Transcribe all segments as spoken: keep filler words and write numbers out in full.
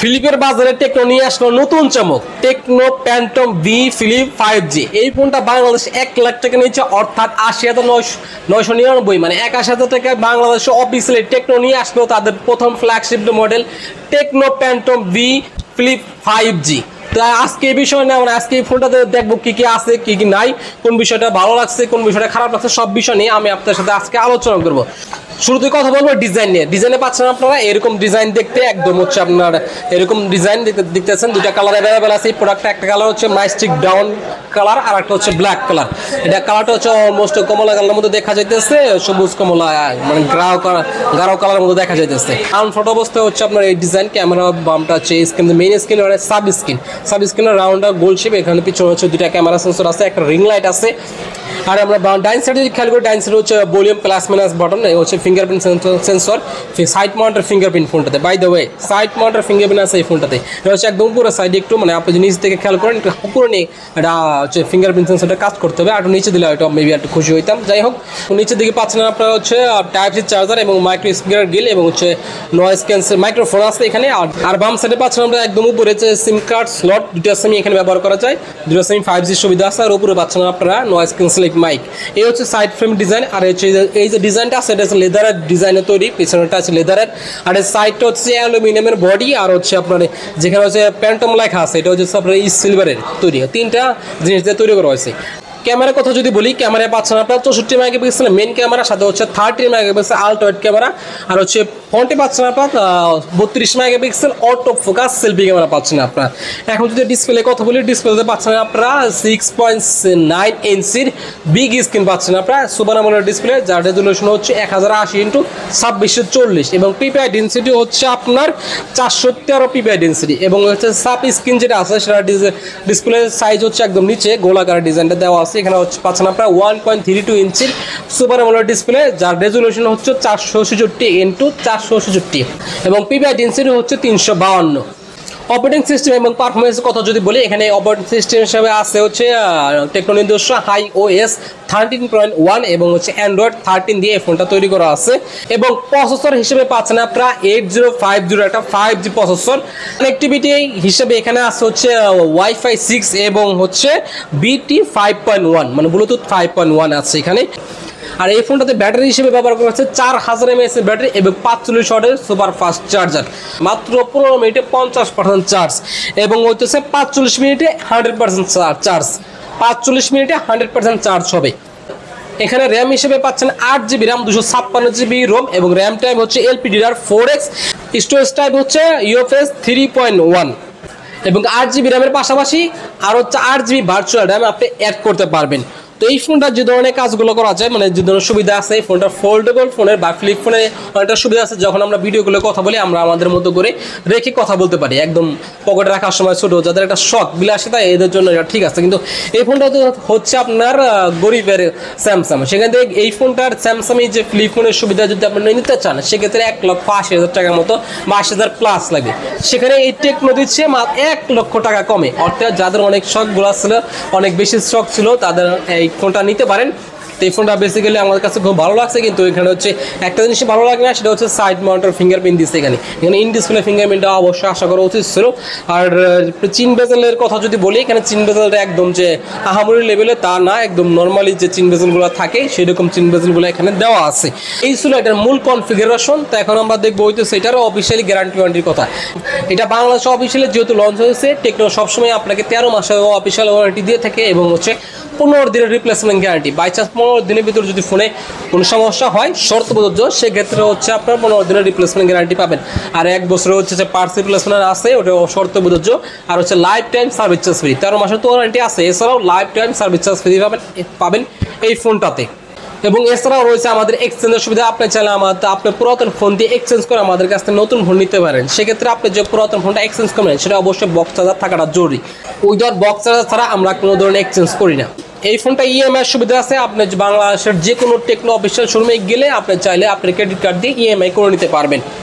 ফিলিপের বাজারে টেকনো নিয়ে আসলো নতুন চমক, Tecno Phantom V Flip five G. এই ফোনটা বাংলাদেশে এক লাখ টাকা নিচ্ছে, অর্থাৎ আশি হাজার নয়শো নয়শো নিরানব্বই মানে একাশি হাজার টাকায় বাংলাদেশে অফিসিয়ালি টেকনো নিয়ে আসলো তাদের প্রথম flagship model Tecno Phantom V Flip five G. তো আজকে এই বিষয় নিয়ে আমরা আজকে এই ফোনটাতে দেখবো কি কি আছে কি কি নাই, কোন বিষয়টা ভালো লাগছে কোন বিষয়টা খারাপ লাগছে, সব বিষয় নিয়ে আমি আপনার সাথে আজকে আলোচনা করবো। শুরুতে কথা বলবো ডিজাইন নিয়ে। ডিজাইনে পাচ্ছেন আপনারা এরকম ডিজাইন দেখতে, একদম হচ্ছে আপনার এরকম ডিজাইন দেখতেছেন। দুইটা কালার অ্যাভেলেবেল আছে এই প্রোডাক্টটা। একটা কালার হচ্ছে মাইস্টিক ডাউন কালার আর একটা হচ্ছে ব্ল্যাক কালার। এটা কালারটা হচ্ছে অলমোস্ট কমলা কালারের মধ্যে দেখা যাইতেছে, সবুজ কমলা মানে গাঢ় গাঢ় কালারের মধ্যে দেখা যাইতেছে। আনফ্রন্ট অবস্থায় হচ্ছে আপনার এই ডিজাইন। ক্যামেরা বামটা হচ্ছে স্ক্রিন, মেইন স্ক্রিন আর সাব স্ক্রিন। সাব স্ক্রিনের রাউন্ডার গোল শেপ। এখানে পিছনে হচ্ছে দুইটা ক্যামেরা সেন্সর আছে, একটা রিং লাইট আছে। আর আমরা ডাইন সাইডে যদি খেয়াল করি, ডাইন সাইডে হচ্ছে ভলিউম প্লাস মাইনাস বাটন, হচ্ছে ফিঙ্গারপ্রিন্ট সেন্সর, সাইড মাউন্টের ফিঙ্গারপ্রিন্ট ফোনটাতে। বাই দ্য ওয়ে সাইড মাউন্টের ফিঙ্গারপ্রিন্ট আছে এই ফোনটাতে। এটা হচ্ছে একদম পুরো সাইডে একটু মানে আপনি যদি নিচ থেকে খেয়াল করেন পুরো নিয়ে এটা হচ্ছে ফিঙ্গারপ্রিন্ট সেন্সরটা কাজ করতে হবে। আর নিচে দিলে হয়তো মেবি একটু খুশি হইতাম। যাই হোক, নিচের দিকে পাচ্ছেন আপনারা হচ্ছে টাইপ সি চার্জার এবং মাইক্রো স্পিকার গিল এবং হচ্ছে নয়েজ ক্যান্সেল মাইক্রোফোন আছে এখানে। আর বাম সাইডে পাচ্ছেন আমরা একদম উপরে হচ্ছে সিম কার্ড স্লট, দুটা সিম এখানে ব্যবহার করা যায়। দুটো সিম ফাইভ জি সুবিধা আছে। আর উপরে পাচ্ছেন আপনারা নয়েজ ক্যান্সেলিং মাইক। এই হচ্ছে সাইড ফ্রেম ডিজাইন। আর হচ্ছে এই যে ডিজাইনটা আছে এটা হচ্ছে লেদারের ডিজাইনে তৈরি, পিছনেটা আছে লেদারের। আর এই সাইডটা হচ্ছে অ্যালুমিনিয়ামের বডি। আর হচ্ছে আপনার যেখানে হচ্ছে প্যান্টম লেখা আছে এটা হচ্ছে আপনার এই সিলভারের তৈরি। তিনটা জিনিস দিয়ে তৈরি করা হয়েছে। ক্যামেরার কথা যদি বলি, ক্যামেরায় পাচ্ছেন আপনার চৌষট্টি মেগাপিক্সেল মেন ক্যামেরা, সাথে হচ্ছে thirty megapixel ultra wide camera. আর হচ্ছে ফ্রন্টে পাচ্ছেন আপনার বত্রিশ megapixel auto focus selfie camera পাচ্ছেন আপনার। এখন যদি ডিসপ্লে কথা বলি, ডিসপ্লেতে পাচ্ছেন আপনারা সিক্স পয়েন্ট নাইন ইঞ্চির বিগ স্ক্রিন পাচ্ছেন আপনারা, সুপার আমোলেড ডিসপ্লে, যার রেজুলেশন হচ্ছে এক হাজার আশি ইন্টু ছাব্বিশশো চল্লিশ এবং পিপিআই ডেন্সিটি হচ্ছে আপনার চারশো তেরো পিপিআই ডেন্সিটি। এবং হচ্ছে সাব স্ক্রিন যেটা আছে সেটা ডিসপ্লে সাইজ হচ্ছে একদম নিচে গোলাকার ডিজাইনটা দেওয়া আছে। এখানে হচ্ছে পাচ্ছেন আপনারা ওয়ান পয়েন্ট থ্রি টু ইঞ্চির সুপার আমোলেড ডিসপ্লে, যার রেজুলেশন হচ্ছে চারশো ছেষট্টি ইন্টু চারশো ছেষট্টি এবং পিপিআই ডেন্সিটি হচ্ছে তিনশো বাউন্ন। অপারেটিং সিস্টেম এবং পারফরমেন্সের কথা যদি বলি, এখানে অপারেটিং সিস্টেম হিসাবে আছে হচ্ছে টেকনো নিজস্ব Hi OS thirteen point one এবং হচ্ছে অ্যান্ড্রয়েড থার্টিন দিয়ে এই ফোনটা তৈরি করা আছে। এবং প্রসেসর হিসেবে পাচ্ছেন আপনারা এইট জিরো ফাইভ জিরো একটা ফাইভ জি প্রসেসর। কানেক্টিভিটি হিসেবে এখানে আছে হচ্ছে ওয়াইফাই সিক্স এবং হচ্ছে বিটি ফাইভ পয়েন্ট ওয়ান মানে ব্লুটুথ ফাইভ পয়েন্ট ওয়ান আছে এখানে। আর এই ফোনটাতে ব্যাটারি হিসেবে ব্যবহার করা হচ্ছে চার হাজার এমএএচ এর ব্যাটারি এবং পাঁচচল্লিশ ওয়াটের সুপার ফাস্ট চার্জার। মাত্র পনেরো মিনিটে পঞ্চাশ পার্সেন্ট চার্জ এবং হচ্ছে পাঁচচল্লিশ মিনিটে হান্ড্রেড পার্সেন্ট চার্জ পাঁচচল্লিশ মিনিটে হান্ড্রেড পার্সেন্ট চার্জ হবে। এখানে র্যাম হিসেবে পাচ্ছেন আট জিবি র্যাম, দুশো ছাপ্পান্ন জিবি রোম এবং র্যাম টাইপ হচ্ছে LPDDR four X, storage type হচ্ছে ইউএফএস থ্রি পয়েন্ট ওয়ান এবং আট জিবি র্যামের পাশাপাশি আর হচ্ছে আট জিবি ভার্চুয়াল র্যাম আপনি অ্যাড করতে পারবেন। তো এই ফোনটার যে ধরনের কাজগুলো করা যায় মানে যে ধরনের সুবিধা আছে, এই ফোনটা ফোল্ডেবল ফোনের বা ফ্লিপ ফোনে অনেকটা সুবিধা আছে। যখন আমরা ভিডিওগুলো কথা বলি আমরা আমাদের মতো করে রেখে কথা বলতে পারি, একদম পকেটে রাখার সময় ছোটো, যাদের একটা শখ বিলাসিতা এদের জন্য এটা ঠিক আছে। কিন্তু এই ফোনটা তো হচ্ছে আপনার গরিবের স্যামসাং, সেখান থেকে এই ফোনটার স্যামসাংয়ের যে ফ্লিপ ফোনের সুবিধা যদি আপনি নিতে চান সেক্ষেত্রে এক লক্ষ আশি হাজার টাকার মতো বা আশি হাজার প্লাস লাগে। সেখানে এই টেকনো দিচ্ছে মাত্র এক লক্ষ টাকা কমে, অর্থাৎ যাদের অনেক শখগুলো ছিল, অনেক বেশি শখ ছিল, তাদের এই ফোনটা নিতে পারেন। তো এই ফোনটা বেসিক্যালি আমার কাছে খুব ভালো লাগছে। কিন্তু এখানে হচ্ছে একটা জিনিস ভালো লাগে না, সেটা হচ্ছে সাইড মাউন্টের ফিঙ্গারপ্রিন্ট দিচ্ছে এখানে। এখানে ইন ডিসপ্লে ফিঙ্গারপ্রিন্টটা অবশ্যই আশা করা উচিত ছিল। আর চিন বেজেলের কথা যদি বলি, এখানে চিন বেজেলটা একদম যে আহামরি লেভেলে তা না, একদম নর্মালি যে চিন বেজেলগুলো থাকে সেরকম চিন বেজেলগুলো এখানে দেওয়া আছে। এই ছিল এটার মূল কনফিগারেশন। তো এখন আমরা দেখবো হইতেছে এটারও অফিসিয়ালি গ্যারান্টি ওয়ারেন্টির কথা। এটা বাংলাদেশে অফিসিয়ালি যেহেতু লঞ্চ হয়েছে, টেকনো সবসময় আপনাকে তেরো মাসের অফিসিয়াল ওয়ারেন্টি দিয়ে থাকে এবং হচ্ছে পনেরো দিনের রিপ্লেসমেন্ট গ্যারান্টি। বাই চান্স পনেরো দিনের ভিতরে যদি ফোনে কোনো সমস্যা হয় শর্ত প্রযোজ্য, সেক্ষেত্রে হচ্ছে আপনার পনেরো দিনের রিপ্লেসমেন্ট গ্যারান্টি পাবেন। আর এক বছরে হচ্ছে যে পার্টস রিপ্লেসমেন্ট আছে, ওটা শর্ত প্রযোজ্য। আর হচ্ছে life time service charge free, তেরো মাসের তো ওয়ারেন্টি আছে। এছাড়াও life time service charge free পাবেন পাবেন এই ফোনটাতে। এবং এছাড়াও রয়েছে আমাদের এক্সচেঞ্জের সুবিধা। আপনি চাইলে আমাদের আপনার পুরাতন ফোন দিয়ে এক্সচেঞ্জ করে আমাদের কাছ থেকে নতুন ফোন নিতে পারেন। সেক্ষেত্রে আপনি যে পুরাতন ফোনটা এক্সচেঞ্জ করবেন সেটা অবশ্যই বক্স চার্জার থাকাটা জরুরি। উইদাউট বক্স চার্জার ছাড়া আমরা কোনো ধরনের এক্সচেঞ্জ করি না। এই ফোনটা ইএমআই সুবিধা আছে। আপনি বাংলাদেশের যে কোনো টেকনো অফিসিয়াল শোরুমে গেলে আপনি চাইলে আপনার ক্রেডিট কার্ড দিয়ে ইএমআই করে নিতে পারবেন।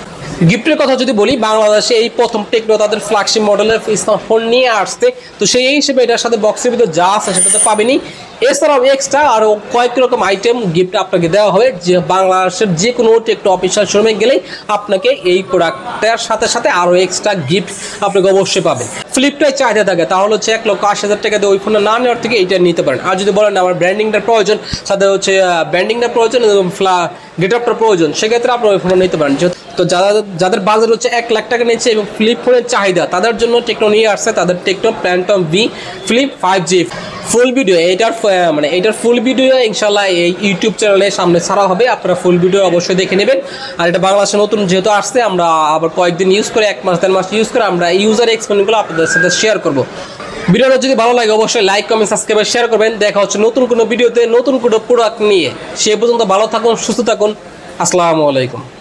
গিফটের কথা যদি বলি, বাংলাদেশে এই প্রথম টেকনো তাদের ফ্ল্যাগশিপ মডেলের স্মার্টফোন নিয়ে আসছে, তো সেই হিসেবে এটার সাথে বক্সের ভিতরে যা আছে সেটা তো পাবেনি। এছাড়াও এক্সট্রা আরও কয়েক রকম আইটেম গিফট আপনাকে দেওয়া হবে, যে বাংলাদেশের যে কোনো টেকনো অফিসিয়াল শোরুমে গেলেই আপনাকে এই প্রোডাক্টটার সাথে সাথে আরও এক্সট্রা গিফট আপনাকে অবশ্যই পাবেন। ফ্লিপটাই চাহিদা থাকে, তাহলে হচ্ছে এক লক্ষ আশি হাজার টাকা দিয়ে ওই ফোনটা না নেওয়ার থেকে এইটা নিতে পারেন। আর যদি বলেন আমার ব্র্যান্ডিংটার প্রয়োজন, সাথে হচ্ছে ব্র্যান্ডিংটার প্রয়োজন এবং ফ্লা গেটআপটার প্রয়োজন, সেক্ষেত্রে আপনি ওই ফোনটা নিতে পারেন। তো যারা যাদের বাজেট হচ্ছে এক লাখ টাকা নিচ্ছে এবং ফ্লিপ ফোনের চাহিদা, তাদের জন্য টেকনো নিয়ে আসছে তাদের Tecno Phantom V Flip five G. Full video এইটার মানে এইটার ফুল ভিডিও ইনশাল্লাহ এই ইউটিউব চ্যানেলে সামনে ছাড়া হবে, আপনারা ফুল ভিডিও অবশ্যই দেখে নেবেন। আর এটা বাংলাদেশে নতুন যেহেতু আসছে, আমরা আবার কয়েকদিন ইউজ করে এক মাস দেড় মাস ইউজ করে আমরা ইউজার এক্সপেরিয়েন্সগুলো আপনাদের সাথে শেয়ার করবো। ভিডিওটা যদি ভালো লাগে অবশ্যই লাইক কমেন্ট সাবস্ক্রাইব শেয়ার করবেন। দেখা হচ্ছে নতুন কোনো ভিডিওতে নতুন কোনো প্রোডাক্ট নিয়ে। সে পর্যন্ত ভালো থাকুন, সুস্থ থাকুন। আসসালামু আলাইকুম।